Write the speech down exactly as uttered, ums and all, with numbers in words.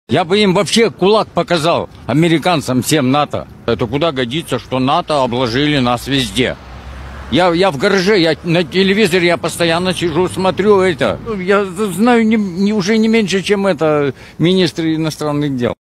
Я бы им вообще кулак показал, американцам, всем НАТО. Это куда годится, что НАТО обложили нас везде. Я, я в гараже, я на телевизоре я постоянно сижу, смотрю это. Я знаю не, не, уже не меньше, чем это министр иностранных дел.